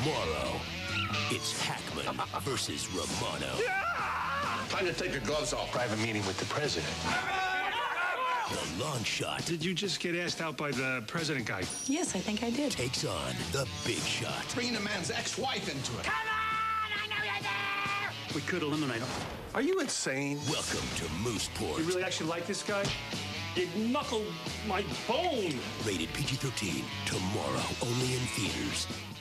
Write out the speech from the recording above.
Tomorrow, it's Hackman versus Romano. Time to take your gloves off. Private meeting with the president. The long shot Did you just get asked out by the president guy? Yes, I think I did. takes on the big shot. Bringing a man's ex-wife into it. Come on! I know you're there! We could eliminate him. Are you insane? Welcome to Mooseport. You really actually like this guy? You knuckled my bone! Rated PG-13. Tomorrow, only in theaters.